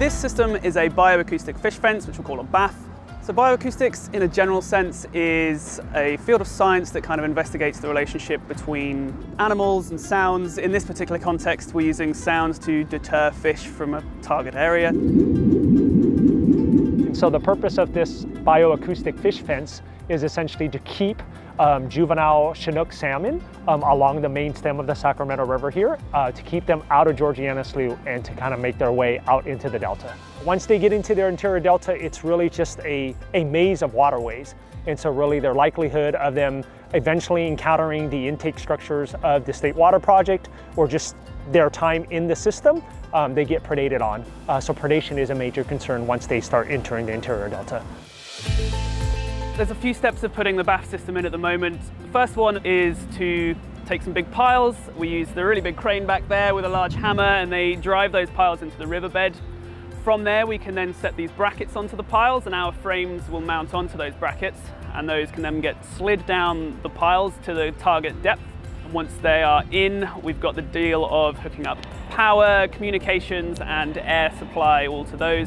this system is a bioacoustic fish fence, which we'll call a BAF. So bioacoustics, in a general sense, is a field of science that kind of investigates the relationship between animals and sounds. In this particular context, we're using sounds to deter fish from a target area. So the purpose of this bioacoustic fish fence is essentially to keep juvenile Chinook salmon along the main stem of the Sacramento River here, to keep them out of Georgiana Slough and to kind of make their way out into the delta. Once they get into their interior delta, it's really just a maze of waterways. And so really their likelihood of them eventually encountering the intake structures of the State Water Project or just their time in the system, they get predated on. So predation is a major concern once they start entering the interior delta. There's a few steps of putting the BAF system in at the moment. The first one is to take some big piles. We use the really big crane back there with a large hammer, and they drive those piles into the riverbed. From there we can then set these brackets onto the piles, and our frames will mount onto those brackets, and those can then get slid down the piles to the target depth. And once they are in, we've got the deal of hooking up power, communications and air supply all to those.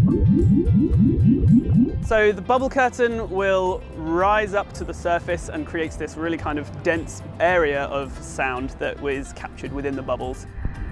So the bubble curtain will rise up to the surface and creates this really kind of dense area of sound that was captured within the bubbles.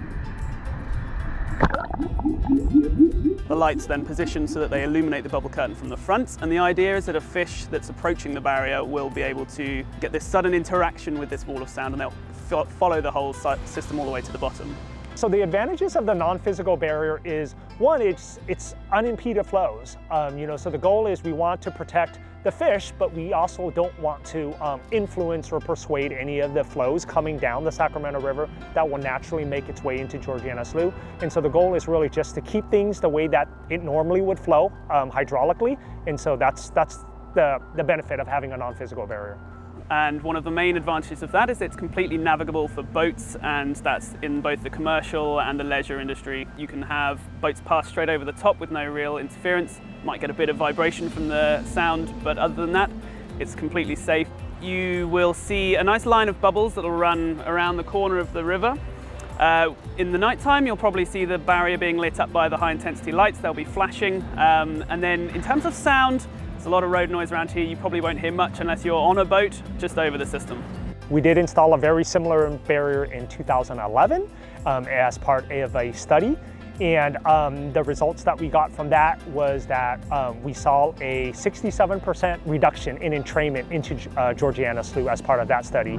The lights then positioned so that they illuminate the bubble curtain from the front, and the idea is that a fish that's approaching the barrier will be able to get this sudden interaction with this wall of sound, and they'll follow the whole system all the way to the bottom. So the advantages of the non-physical barrier is, one, it's unimpeded flows. So the goal is we want to protect the fish, but we also don't want to influence or persuade any of the flows coming down the Sacramento River that will naturally make its way into Georgiana Slough. And so the goal is really just to keep things the way that it normally would flow hydraulically. And so that's the benefit of having a non-physical barrier. And one of the main advantages of that is it's completely navigable for boats, and that's in both the commercial and the leisure industry. You can have boats pass straight over the top with no real interference. Might get a bit of vibration from the sound, but other than that, it's completely safe. You will see a nice line of bubbles that will run around the corner of the river. In the nighttime, you'll probably see the barrier being lit up by the high intensity lights. They'll be flashing. And then in terms of sound, there's a lot of road noise around here. You probably won't hear much unless you're on a boat just over the system. We did install a very similar barrier in 2011 as part of a study. And the results that we got from that was that we saw a 67% reduction in entrainment into Georgiana Slough as part of that study.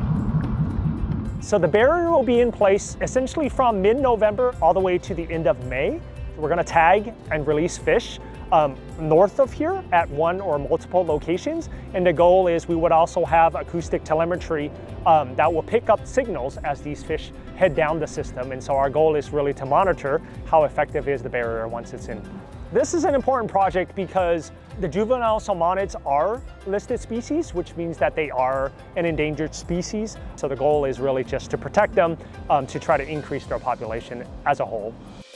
So the barrier will be in place essentially from mid-November all the way to the end of May. We're going to tag and release fish north of here at one or multiple locations, and the goal is we would also have acoustic telemetry that will pick up signals as these fish head down the system, and so our goal is really to monitor how effective is the barrier once it's in. This is an important project because the juvenile salmonids are listed species, which means that they are an endangered species, so the goal is really just to protect them to try to increase their population as a whole.